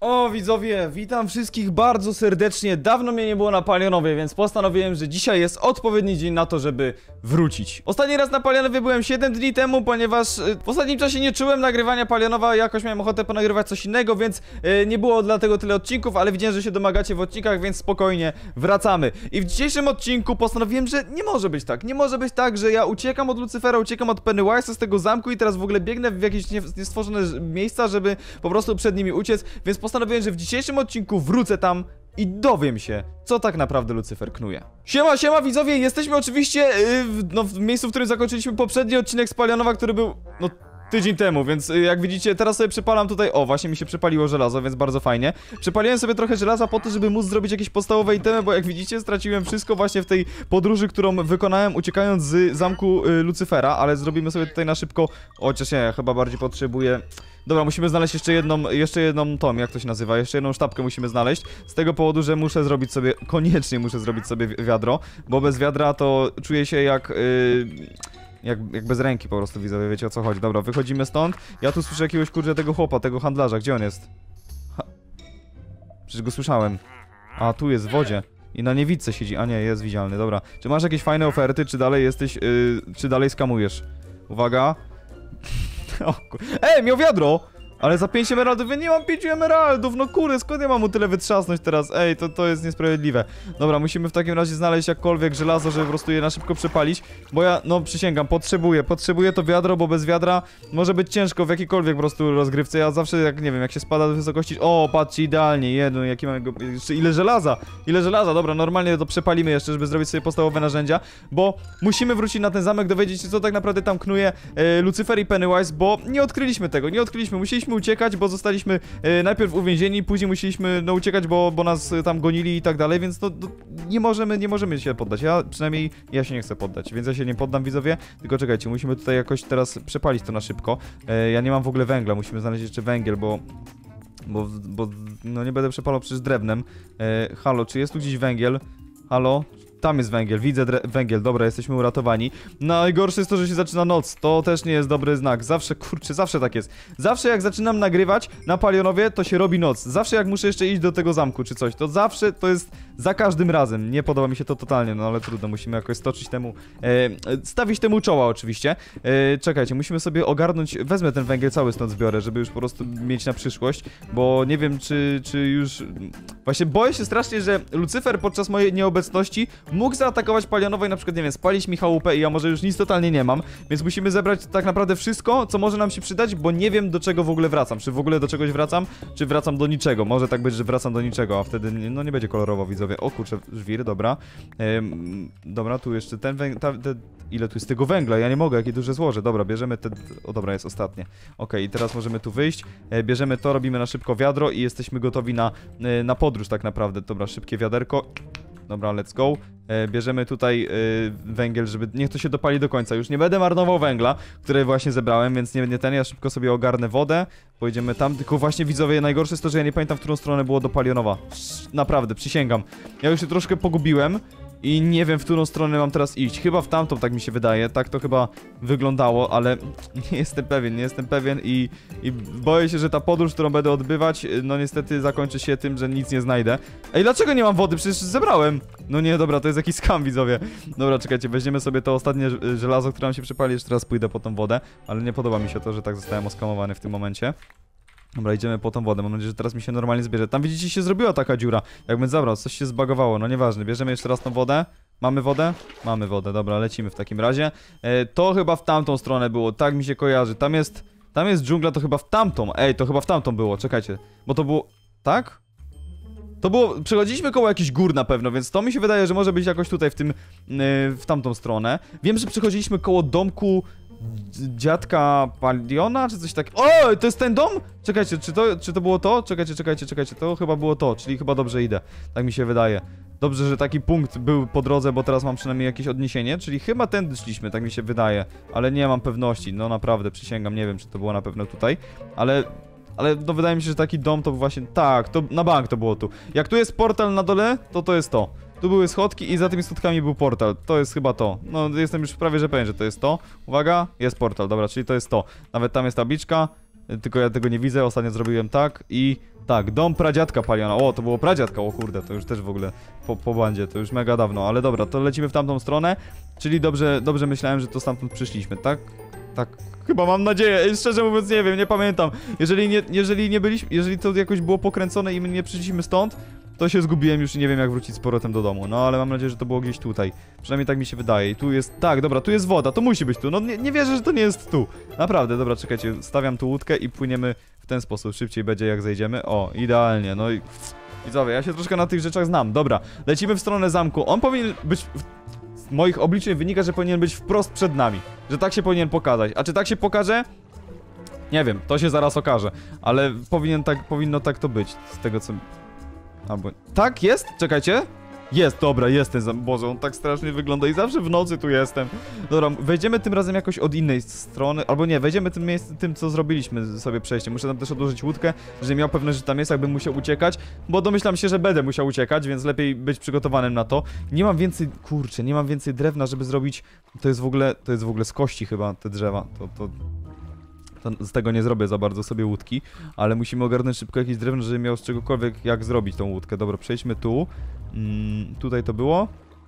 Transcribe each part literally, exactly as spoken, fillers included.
O widzowie, witam wszystkich bardzo serdecznie. Dawno mnie nie było na Palionowie, więc postanowiłem, że dzisiaj jest odpowiedni dzień na to, żeby wrócić. Ostatni raz na Palionowie byłem siedem dni temu, ponieważ y, w ostatnim czasie nie czułem nagrywania Palionowa, jakoś miałem ochotę ponagrywać coś innego, więc y, nie było dlatego tyle odcinków, ale widziałem, że się domagacie w odcinkach, więc spokojnie wracamy. I w dzisiejszym odcinku postanowiłem, że nie może być tak, nie może być tak, że ja uciekam od Lucyfera, uciekam od Pennywise'a z tego zamku i teraz w ogóle biegnę w jakieś nie, niestworzone miejsca, żeby po prostu przed nimi uciec, więc postanowiłem, że w dzisiejszym odcinku wrócę tam i dowiem się, co tak naprawdę Lucyfer knuje. Siema, siema widzowie, jesteśmy oczywiście yy, w, no, w miejscu, w którym zakończyliśmy poprzedni odcinek z Palionowa, który był, no, tydzień temu, więc yy, jak widzicie, teraz sobie przypalam tutaj, o, właśnie mi się przypaliło żelazo, więc bardzo fajnie. Przypaliłem sobie trochę żelaza po to, żeby móc zrobić jakieś podstawowe itemy, bo jak widzicie, straciłem wszystko właśnie w tej podróży, którą wykonałem uciekając z zamku yy, Lucyfera, ale zrobimy sobie tutaj na szybko, chociaż nie, ja chyba bardziej potrzebuję... Dobra, musimy znaleźć jeszcze jedną, jeszcze jedną tom, jak to się nazywa, jeszcze jedną sztabkę musimy znaleźć. Z tego powodu, że muszę zrobić sobie, koniecznie muszę zrobić sobie wiadro, bo bez wiadra to czuję się jak, yy, jak, jak bez ręki po prostu, widzowie, wiecie o co chodzi. Dobra, wychodzimy stąd. Ja tu słyszę jakiegoś, kurczę, tego chłopa, tego handlarza, gdzie on jest? Ha. Przecież go słyszałem. A, tu jest w wodzie. I na niewidce siedzi, a nie, jest widzialny, dobra. Czy masz jakieś fajne oferty, czy dalej jesteś, yy, czy dalej skamujesz? Uwaga. O, Ej, miał wiadro! Ale za pięć emeraldów, ja nie mam pięciu emeraldów, no kurde, skąd ja mam mu tyle wytrzasnąć teraz? Ej, to, to jest niesprawiedliwe. Dobra, musimy w takim razie znaleźć jakkolwiek żelazo, żeby po prostu je na szybko przepalić. Bo ja, no przysięgam, potrzebuję, potrzebuję to wiadro, bo bez wiadra może być ciężko w jakiejkolwiek po prostu rozgrywce. Ja zawsze, jak nie wiem, jak się spada do wysokości... O, patrzcie, idealnie, jedno, jaki mamy go... Jeszcze ile żelaza, ile żelaza, dobra, normalnie to przepalimy jeszcze, żeby zrobić sobie podstawowe narzędzia. Bo musimy wrócić na ten zamek, dowiedzieć się, co tak naprawdę tam knuje e, Lucyfer i Pennywise, bo nie odkryliśmy tego, nie odkryliśmy, musieliśmy uciekać, bo zostaliśmy e, najpierw uwięzieni, później musieliśmy no uciekać, bo, bo nas e, tam gonili i tak dalej, więc no, no nie możemy, nie możemy się poddać. Ja przynajmniej, ja się nie chcę poddać, więc ja się nie poddam, widzowie, tylko czekajcie, musimy tutaj jakoś teraz przepalić to na szybko. E, ja nie mam w ogóle węgla, musimy znaleźć jeszcze węgiel, bo... Bo, bo no nie będę przepalał przecież drewnem. E, halo, czy jest tu gdzieś węgiel? Halo? Tam jest węgiel, widzę węgiel, dobra, jesteśmy uratowani. Najgorsze jest to, że się zaczyna noc, to też nie jest dobry znak. Zawsze, kurczę, zawsze tak jest. Zawsze jak zaczynam nagrywać na Palionowie, to się robi noc. Zawsze jak muszę jeszcze iść do tego zamku czy coś, to zawsze to jest za każdym razem. Nie podoba mi się to totalnie, no ale trudno, musimy jakoś stoczyć temu, e, stawić temu czoła oczywiście. E, czekajcie, musimy sobie ogarnąć, wezmę ten węgiel cały stąd zbiorę, żeby już po prostu mieć na przyszłość, bo nie wiem czy, czy już... Właśnie boję się strasznie, że Lucyfer podczas mojej nieobecności mógł zaatakować Palionowo i na przykład, nie wiem, spalić mi chałupę i ja może już nic totalnie nie mam, więc musimy zebrać tak naprawdę wszystko, co może nam się przydać, bo nie wiem, do czego w ogóle wracam. Czy w ogóle do czegoś wracam, czy wracam do niczego. Może tak być, że wracam do niczego, a wtedy no nie będzie kolorowo, widzowie. O kurczę, żwir, dobra. Ehm, dobra, tu jeszcze ten węgiel, ile tu jest tego węgla? Ja nie mogę, jakie duże złoże. Dobra, bierzemy te... O, dobra, jest ostatnie. Okej, okay, i teraz możemy tu wyjść. E, bierzemy to, robimy na szybko wiadro i jesteśmy gotowi na, e, na podróż tak naprawdę. Dobra, szybkie wiaderko. Dobra, let's go. E, bierzemy tutaj e, węgiel, żeby... Niech to się dopali do końca. Już nie będę marnował węgla, który właśnie zebrałem, więc nie, nie ten. Ja szybko sobie ogarnę wodę. Pojedziemy tam. Tylko właśnie, widzowie, najgorsze jest to, że ja nie pamiętam, w którą stronę było do Palionowa. Naprawdę, przysięgam. Ja już się troszkę pogubiłem. I nie wiem, w którą stronę mam teraz iść. Chyba w tamtą, tak mi się wydaje. Tak to chyba wyglądało, ale nie jestem pewien, nie jestem pewien i, i boję się, że ta podróż, którą będę odbywać, no niestety zakończy się tym, że nic nie znajdę. Ej, dlaczego nie mam wody? Przecież zebrałem. No nie, dobra, to jest jakiś skam, widzowie. Dobra, czekajcie, weźmiemy sobie to ostatnie żelazo, które nam się przypali. Jeszcze raz pójdę po tą wodę, ale nie podoba mi się to, że tak zostałem oskamowany w tym momencie. Dobra, idziemy po tą wodę, mam nadzieję, że teraz mi się normalnie zbierze. Tam widzicie, się zrobiła taka dziura. Jakbym zabrał, coś się zbagowało, no nieważne. Bierzemy jeszcze raz tą wodę. Mamy wodę? Mamy wodę, dobra, lecimy w takim razie. E, to chyba w tamtą stronę było, tak mi się kojarzy. Tam jest, tam jest dżungla, to chyba w tamtą. Ej, to chyba w tamtą było, czekajcie. Bo to było... Tak? To było... Przechodziliśmy koło jakichś gór na pewno, więc to mi się wydaje, że może być jakoś tutaj w tym... Yy, w tamtą stronę. Wiem, że przechodziliśmy koło domku... Dziadka Paliona, czy coś takiego. O, to jest ten dom? Czekajcie, czy to, czy to było to? Czekajcie, czekajcie, czekajcie, to chyba było to, czyli chyba dobrze idę. Tak mi się wydaje. Dobrze, że taki punkt był po drodze, bo teraz mam przynajmniej jakieś odniesienie, czyli chyba tędy szliśmy, tak mi się wydaje. Ale nie mam pewności, no naprawdę, przysięgam, nie wiem, czy to było na pewno tutaj, ale... Ale no wydaje mi się, że taki dom to właśnie... Tak, to na bank to było tu. Jak tu jest portal na dole, to to jest to. Tu były schodki i za tymi schodkami był portal. To jest chyba to. No, jestem już prawie, że pewien, że to jest to. Uwaga, jest portal, dobra, czyli to jest to. Nawet tam jest tabliczka. tylko ja tego nie widzę, ostatnio zrobiłem tak i... Tak, dom pradziadka Paliona. O, to było pradziadka, o kurde, to już też w ogóle po, po bandzie, to już mega dawno, ale dobra, to lecimy w tamtą stronę, czyli dobrze, dobrze myślałem, że to stamtąd przyszliśmy, tak? Tak, chyba mam nadzieję, szczerze mówiąc nie wiem, nie pamiętam. Jeżeli nie, jeżeli nie byliśmy, jeżeli to jakoś było pokręcone i my nie przyszliśmy stąd, to się zgubiłem już i nie wiem jak wrócić z powrotem do domu, no ale mam nadzieję, że to było gdzieś tutaj. Przynajmniej tak mi się wydaje i tu jest, tak, dobra, tu jest woda, to musi być tu, no nie, nie wierzę, że to nie jest tu. Naprawdę, dobra, czekajcie, stawiam tu łódkę i płyniemy w ten sposób, szybciej będzie jak zejdziemy, o, idealnie, no i... Widzowie, ja się troszkę na tych rzeczach znam, dobra, lecimy w stronę zamku, on powinien być... W... Z moich obliczeń wynika, że powinien być wprost przed nami, że tak się powinien pokazać, a czy tak się pokaże? Nie wiem, to się zaraz okaże, ale powinien tak, powinno tak to być, z tego co... Albo... Tak, jest? Czekajcie. Jest, dobra, jest ten zam... Boże, on tak strasznie wygląda i zawsze w nocy tu jestem. Dobra, wejdziemy tym razem jakoś od innej strony, albo nie, wejdziemy tym miejscem, tym co zrobiliśmy sobie przejście. Muszę tam też odłożyć łódkę, że miał pewność, że tam jest, jakbym musiał uciekać, bo domyślam się, że będę musiał uciekać, więc lepiej być przygotowanym na to. Nie mam więcej, kurczę, nie mam więcej drewna, żeby zrobić, to jest w ogóle, to jest w ogóle z kości chyba te drzewa, to, to... To z tego nie zrobię za bardzo sobie łódki, ale musimy ogarnąć szybko jakieś drewno, żeby miał z czegokolwiek jak zrobić tą łódkę. Dobra, przejdźmy tu. Mm, tutaj to było.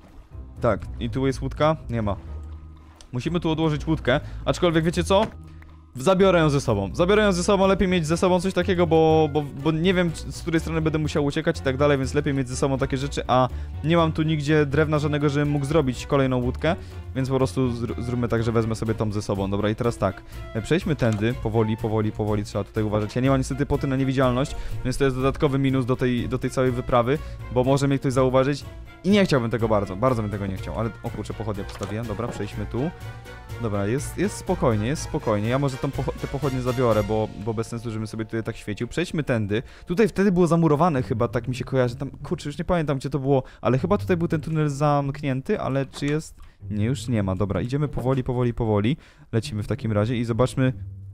Tak, i tu jest łódka? Nie ma. Musimy tu odłożyć łódkę, aczkolwiek wiecie co? Zabiorę ją ze sobą. Zabiorę ją ze sobą, lepiej mieć ze sobą coś takiego, bo, bo, bo nie wiem, z której strony będę musiał uciekać i tak dalej, więc lepiej mieć ze sobą takie rzeczy, a nie mam tu nigdzie drewna żadnego, żebym mógł zrobić kolejną łódkę, więc po prostu zr zróbmy tak, że wezmę sobie tą ze sobą. Dobra, i teraz tak, przejdźmy tędy, powoli, powoli, powoli, trzeba tutaj uważać. Ja nie mam niestety poty na niewidzialność, więc to jest dodatkowy minus do tej, do tej całej wyprawy, bo może mnie ktoś zauważyć i nie chciałbym tego bardzo, bardzo bym tego nie chciał, ale o kurczę, pochodnie postawiłem, dobra, przejdźmy tu. Dobra, jest, jest spokojnie, jest spokojnie. Ja może tą pocho te pochodnie zabiorę, bo, bo bez sensu, żebym sobie tutaj tak świecił. Przejdźmy tędy. Tutaj wtedy było zamurowane chyba, tak mi się kojarzy. Tam, kurczę, już nie pamiętam, gdzie to było, ale chyba tutaj był ten tunel zamknięty, ale czy jest... Nie, już nie ma. Dobra, idziemy powoli, powoli, powoli. Lecimy w takim razie i zobaczmy...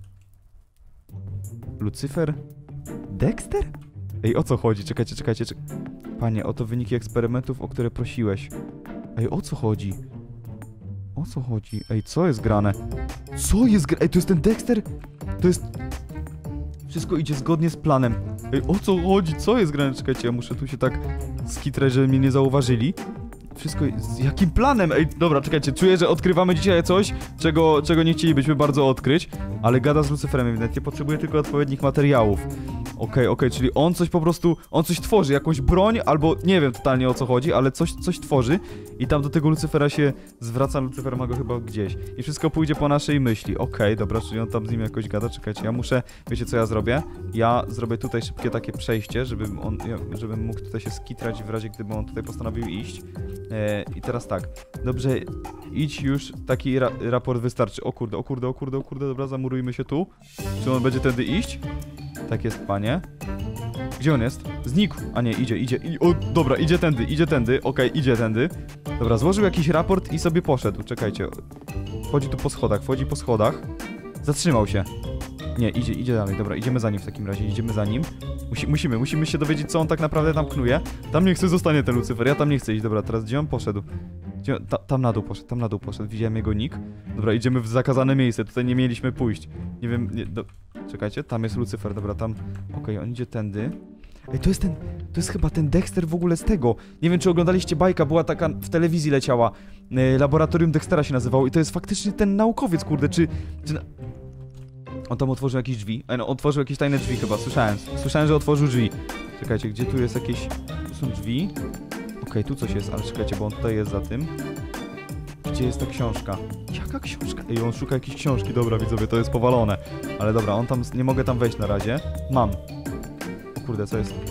Lucyfer? Dexter? Ej, o co chodzi? Czekajcie, czekajcie, czek... Panie, oto wyniki eksperymentów, o które prosiłeś. Ej, o co chodzi? O co chodzi? Ej, co jest grane? Co jest grane? Ej, to jest ten Dexter? To jest... Wszystko idzie zgodnie z planem. Ej, o co chodzi? Co jest grane? Czekajcie, ja muszę tu się tak skitrać, żeby mnie nie zauważyli. Wszystko... Z jakim planem? Ej, dobra, czekajcie, czuję, że odkrywamy dzisiaj coś, czego, czego nie chcielibyśmy bardzo odkryć, ale gada z Lucyferem ewidentnie, potrzebuje tylko odpowiednich materiałów. Okej, okay, okej, okay, czyli on coś po prostu, on coś tworzy, jakąś broń, albo nie wiem totalnie o co chodzi, ale coś, coś tworzy i tam do tego Lucyfera się zwraca, Lucyfer ma go chyba gdzieś i wszystko pójdzie po naszej myśli. Okej, okay, dobra, czyli on tam z nim jakoś gada, czekajcie, ja muszę, wiecie co ja zrobię? Ja zrobię tutaj szybkie takie przejście, żebym on, ja, żebym mógł tutaj się skitrać w razie, gdyby on tutaj postanowił iść. E, I teraz tak, dobrze, idź już, taki ra raport wystarczy. O kurde, o kurde, o kurde, o kurde, dobra, zamurujmy się tu. Czy on będzie tędy iść? Tak jest, panie. Gdzie on jest? Znikł. A nie, idzie, idzie. I, o, dobra, idzie tędy, idzie tędy. Okej, okay, idzie tędy. Dobra, złożył jakiś raport i sobie poszedł. Czekajcie. Wchodzi tu po schodach, wchodzi po schodach. Zatrzymał się. Nie, idzie, idzie dalej. Dobra, idziemy za nim w takim razie, idziemy za nim. Musi, musimy, musimy się dowiedzieć, co on tak naprawdę tam knuje. Tam nie chce, zostanie ten Lucyfer. Ja tam nie chcę iść. Dobra, teraz gdzie on poszedł? Gdzie on, ta, tam na dół poszedł, tam na dół poszedł. Widziałem jego nick. Dobra, idziemy w zakazane miejsce. Tutaj nie mieliśmy pójść. Nie wiem, nie, do... Czekajcie, tam jest Lucyfer, dobra, tam... Okej, okay, on idzie tędy. Ej, to jest ten... To jest chyba ten Dexter w ogóle z tego. Nie wiem, czy oglądaliście bajka, była taka w telewizji leciała. E, Laboratorium Dextera się nazywało i to jest faktycznie ten naukowiec, kurde, czy... czy na... On tam otworzył jakieś drzwi. Ej, no, otworzył jakieś tajne drzwi chyba, słyszałem. Słyszałem, że otworzył drzwi. Czekajcie, gdzie tu jest jakieś... Tu są drzwi. Okej, okay, tu coś jest, ale czekajcie, bo on tutaj jest za tym. Gdzie jest ta książka? Jaka książka? Ej, on szuka jakiejś książki, dobra widzowie, to jest powalone. Ale dobra, on tam, nie mogę tam wejść na razie. Mam. O kurde, co jest?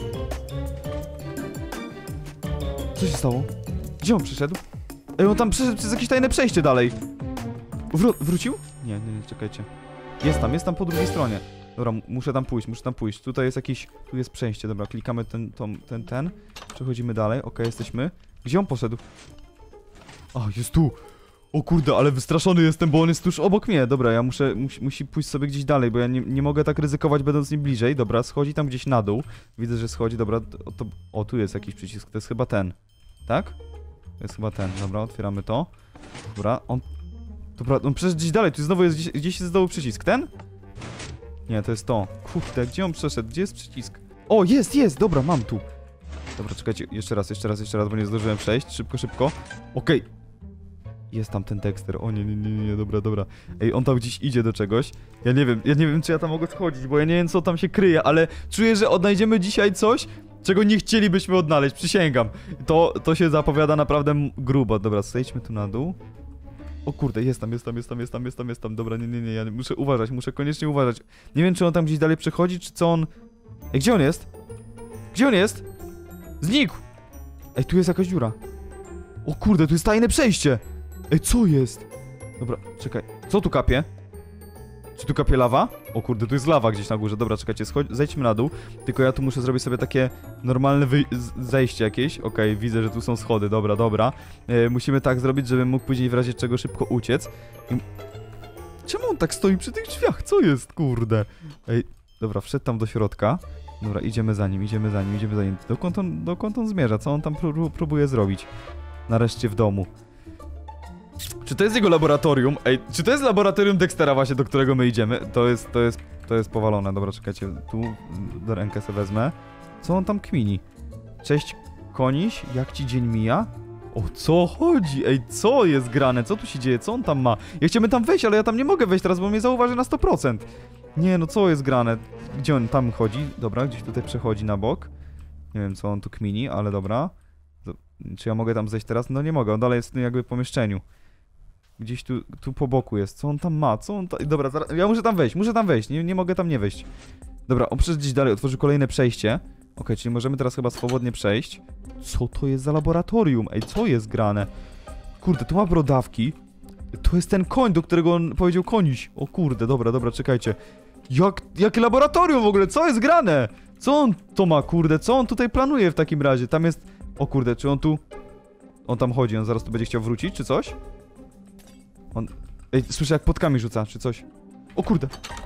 Co się stało? Gdzie on przyszedł? Ej, on tam przeszedł przez jakieś tajne przejście dalej. Wró wrócił? Nie, nie, nie, czekajcie. Jest tam, jest tam po drugiej stronie. Dobra, muszę tam pójść, muszę tam pójść. Tutaj jest jakiś, tu jest przejście, dobra, klikamy ten, ten, ten, ten. Przechodzimy dalej, okej, okay, jesteśmy. Gdzie on poszedł? O, jest tu! O kurde, ale wystraszony jestem, bo on jest tuż obok mnie. Dobra, ja muszę, musi, musi pójść sobie gdzieś dalej, bo ja nie, nie mogę tak ryzykować, będąc z nim bliżej. Dobra, schodzi tam gdzieś na dół. Widzę, że schodzi, dobra, to, to, o, tu jest jakiś przycisk, to jest chyba ten. Tak? To jest chyba ten, dobra, otwieramy to. Dobra, on... Dobra, on przecież gdzieś dalej, tu znowu jest gdzieś, gdzieś jest z dołu przycisk, ten? Nie, to jest to. Kurde, gdzie on przeszedł? Gdzie jest przycisk? O, jest, jest! Dobra, mam tu. Dobra, czekajcie, jeszcze raz, jeszcze raz, jeszcze raz, bo nie zdążyłem przejść. Szybko, szybko. Okej. Okay. Jest tam ten Dexter. O nie, nie, nie, nie, dobra, dobra. Ej, on tam gdzieś idzie do czegoś. Ja nie wiem, ja nie wiem, czy ja tam mogę schodzić, bo ja nie wiem, co tam się kryje, ale czuję, że odnajdziemy dzisiaj coś, czego nie chcielibyśmy odnaleźć, przysięgam. To, to się zapowiada naprawdę grubo. Dobra, zejdźmy tu na dół. O kurde, jest tam, jest tam, jest tam, jest tam, jest tam, jest tam. Dobra, nie, nie, nie, ja muszę uważać, muszę koniecznie uważać. Nie wiem, czy on tam gdzieś dalej przechodzi, czy co on... Ej, gdzie on jest? Gdzie on jest? Znikł! Ej, tu jest jakaś dziura. O kurde, tu jest tajne przejście! Ej, co jest? Dobra, czekaj. Co tu kapie? Czy tu kapie lawa? O kurde, tu jest lawa gdzieś na górze. Dobra, czekajcie, schodź, zejdźmy na dół. Tylko ja tu muszę zrobić sobie takie normalne zejście jakieś. Okej, okay, widzę, że tu są schody. Dobra, dobra. E, musimy tak zrobić, żebym mógł później w razie czego szybko uciec. I... Czemu on tak stoi przy tych drzwiach? Co jest, kurde? Ej, dobra, wszedł tam do środka. Dobra, idziemy za nim, idziemy za nim, idziemy za nim. Dokąd on, dokąd on zmierza? Co on tam pró próbuje zrobić? Nareszcie w domu. Czy to jest jego laboratorium? Ej, czy to jest laboratorium Dextera właśnie, do którego my idziemy? To jest, to jest, to jest powalone. Dobra, czekajcie, tu do rękę sobie wezmę. Co on tam kmini? Cześć, koniś, jak ci dzień mija? O co chodzi? Ej, co jest grane? Co tu się dzieje? Co on tam ma? Ja chciałbym tam wejść, ale ja tam nie mogę wejść teraz, bo mnie zauważy na sto procent. Nie, no co jest grane? Gdzie on tam chodzi? Dobra, gdzieś tutaj przechodzi na bok. Nie wiem, co on tu kmini, ale dobra. Czy ja mogę tam zejść teraz? No nie mogę, on dalej jest w tym jakby pomieszczeniu. Gdzieś tu, tu po boku jest. Co on tam ma? Co on tam... Dobra, zaraz... ja muszę tam wejść, muszę tam wejść. Nie, nie mogę tam nie wejść. Dobra, on przecież gdzieś dalej otworzył kolejne przejście. Okej, okay, czyli możemy teraz chyba swobodnie przejść. Co to jest za laboratorium? Ej, co jest grane? Kurde, tu ma brodawki. To jest ten koń, do którego on powiedział koniś. O kurde, dobra, dobra, czekajcie. Jak, jakie laboratorium w ogóle? Co jest grane? Co on to ma, kurde? Co on tutaj planuje w takim razie? Tam jest... O kurde, czy on tu... On tam chodzi, on zaraz tu będzie chciał wrócić, czy coś? On... Ej, słyszę jak płotkami rzuca, czy coś. O kurde.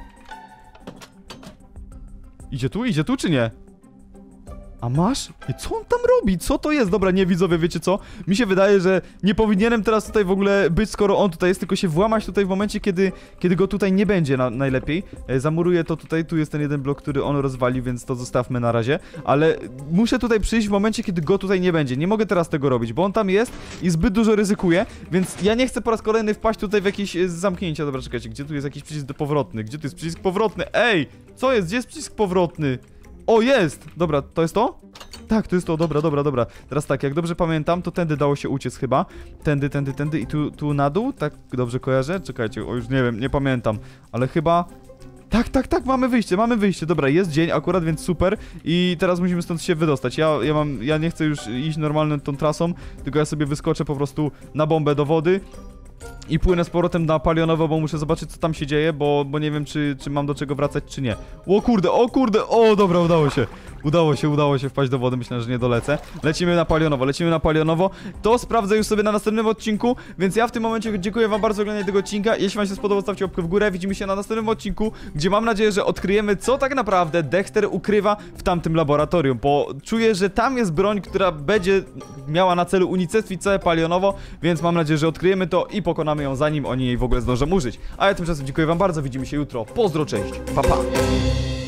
Idzie tu, idzie tu, czy nie? A masz? I co on tam robi? Co to jest? Dobra, nie widzowie, wiecie co? Mi się wydaje, że nie powinienem teraz tutaj w ogóle być, skoro on tutaj jest, tylko się włamać tutaj w momencie, kiedy, kiedy go tutaj nie będzie na, najlepiej. E, zamuruję to tutaj, tu jest ten jeden blok, który on rozwalił, więc to zostawmy na razie. Ale muszę tutaj przyjść w momencie, kiedy go tutaj nie będzie. Nie mogę teraz tego robić, bo on tam jest i zbyt dużo ryzykuje, więc ja nie chcę po raz kolejny wpaść tutaj w jakieś e, zamknięcia. Dobra, czekajcie, gdzie tu jest jakiś przycisk powrotny? Gdzie tu jest przycisk powrotny? Ej! Co jest? Gdzie jest przycisk powrotny? O, jest! Dobra, to jest to? Tak, to jest to, dobra, dobra, dobra. Teraz tak, jak dobrze pamiętam, to tędy dało się uciec chyba. Tędy, tędy, tędy i tu, tu na dół? Tak dobrze kojarzę? Czekajcie, o już nie wiem, nie pamiętam. Ale chyba... Tak, tak, tak, mamy wyjście, mamy wyjście. Dobra, jest dzień akurat, więc super. I teraz musimy stąd się wydostać. Ja, ja mam, ja nie chcę już iść normalną tą trasą, tylko ja sobie wyskoczę po prostu na bombę do wody. I płynę z powrotem na palionowo, bo muszę zobaczyć, co tam się dzieje, bo, bo nie wiem, czy, czy mam do czego wracać, czy nie. O kurde, o kurde, o dobra, udało się. Udało się, udało się wpaść do wody, myślę, że nie dolecę. Lecimy na palionowo, lecimy na palionowo. To sprawdzę już sobie na następnym odcinku, więc ja w tym momencie dziękuję wam bardzo za oglądanie tego odcinka. Jeśli wam się spodobał, stawcie łapkę w górę. Widzimy się na następnym odcinku, gdzie mam nadzieję, że odkryjemy, co tak naprawdę Dexter ukrywa w tamtym laboratorium, bo czuję, że tam jest broń, która będzie miała na celu unicestwić całe palionowo, więc mam nadzieję, że odkryjemy to i pokonamy ją, zanim oni jej w ogóle zdążą użyć. A ja tymczasem dziękuję wam bardzo, widzimy się jutro. Pozdro, cześć, pa pa!